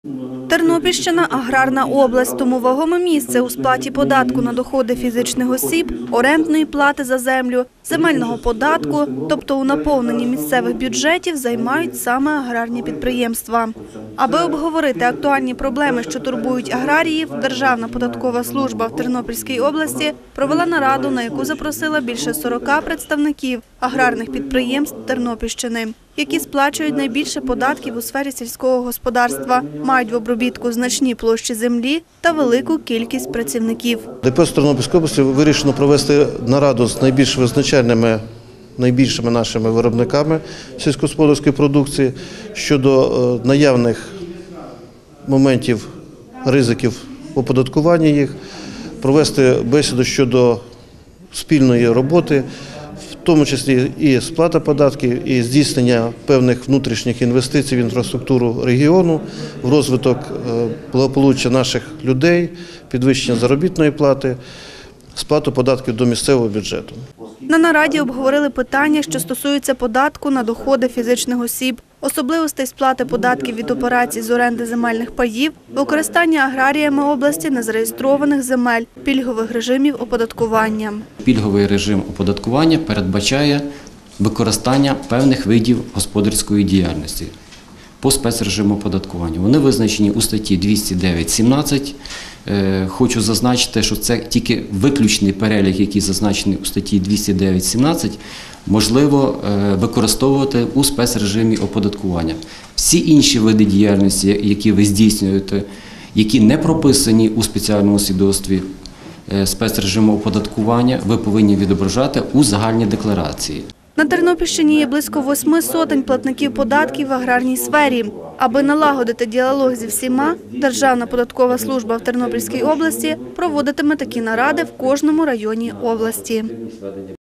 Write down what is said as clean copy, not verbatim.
Тернопільщина – аграрна область, тому вагоме місце у сплаті податку на доходи фізичних осіб, орендної плати за землю, земельного податку, тобто у наповненні місцевих бюджетів, займають саме аграрні підприємства. Аби обговорити актуальні проблеми, що турбують аграріїв, Державна податкова служба в Тернопільській області провела нараду, на яку запросила більше 40 представників аграрних підприємств Тернопільщини, які сплачують найбільше податків у сфері сільського господарства, мають в обробітку значні площі землі та велику кількість працівників. ДПС Тернопільської області вирішено провести нараду з найбільшими нашими виробниками сільськогосподарської продукції щодо наявних моментів ризиків оподаткування їх, провести бесіду щодо спільної роботи, в тому числі і сплата податків, і здійснення певних внутрішніх інвестицій в інфраструктуру регіону, в розвиток благополуччя наших людей, підвищення заробітної плати, сплату податків до місцевого бюджету. На нараді обговорили питання, що стосуються податку на доходи фізичних осіб, особливостей сплати податків від операцій з оренди земельних паїв, використання аграріями області незареєстрованих земель, пільгових режимів оподаткування. Пільговий режим оподаткування передбачає використання певних видів господарської діяльності по спецрежиму оподаткування. Вони визначені у статті 209.17. Хочу зазначити, що це тільки виключний перелік, який зазначений у статті 209.17, можливо використовувати у спецрежимі оподаткування. Всі інші види діяльності, які ви здійснюєте, які не прописані у спеціальному свідоцтві спецрежиму оподаткування, ви повинні відображати у загальній декларації. На Тернопільщині є близько 8 сотень платників податків в аграрній сфері. Аби налагодити діалог зі всіма, Державна податкова служба в Тернопільській області проводитиме такі наради в кожному районі області.